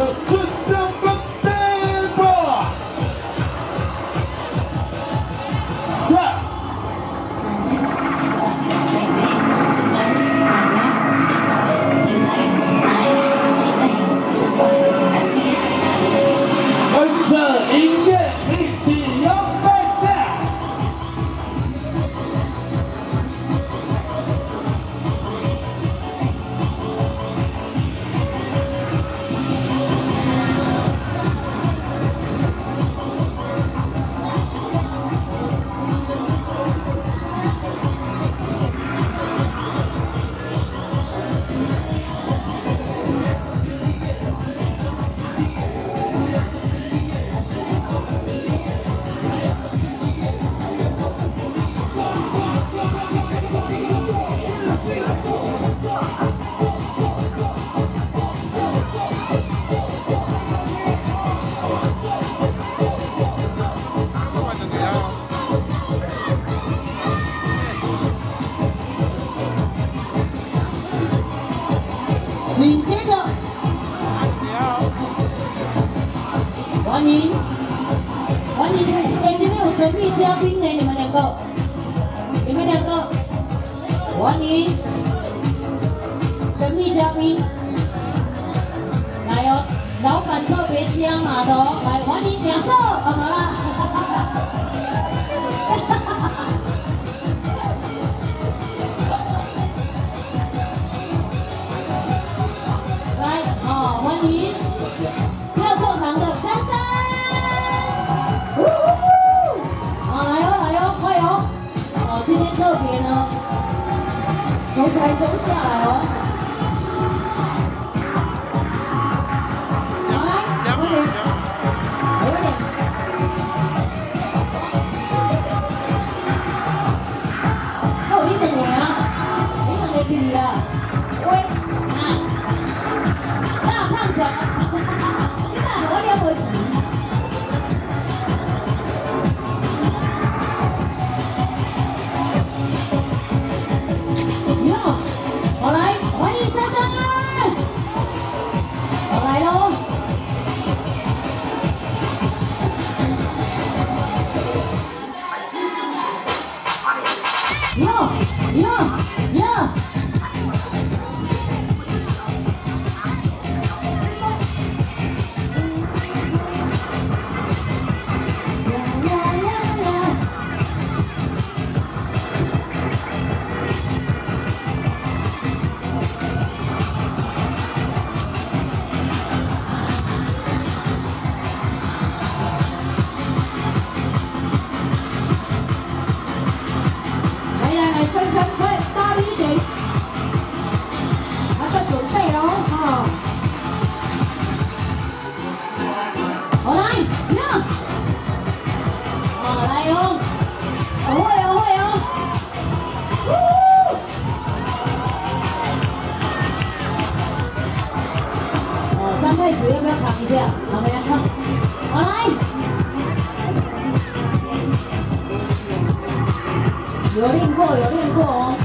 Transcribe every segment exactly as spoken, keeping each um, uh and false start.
紧接着，欢迎欢迎，哎，这边有神秘嘉宾呢，你们两个，你们两个，欢迎神秘嘉宾，来哦，老板特别加码的哦，来欢迎两个，好好啦。欢迎跳跳糖的珊珊，好来哦来哦快哦！哦，今天特别呢，从台中下来哦。好来，快点，还有点。哦，你等我啊，你等你去啊，喂。 胖小，你哪我了不起？哟，好来，欢迎珊珊，好来喽！哟哟哟！ 筷子要不要扛一下？好，大家看，好来，有练过，有练过哦。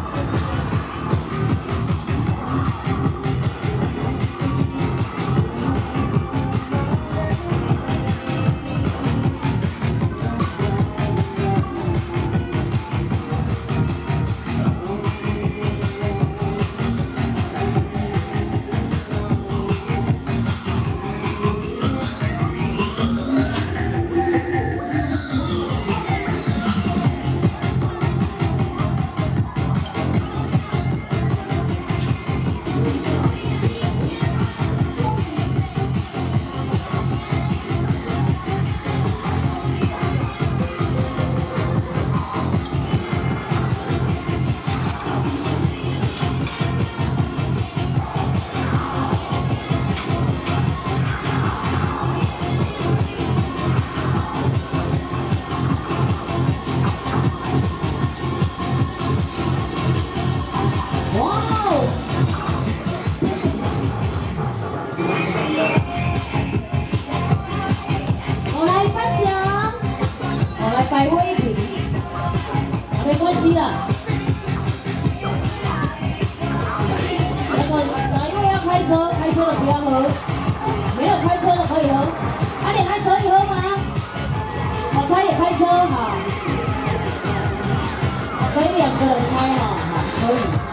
百威一瓶，没关系啦。那个哪一位要开车？开车的不要喝， 可以两个人开哈，好，可以。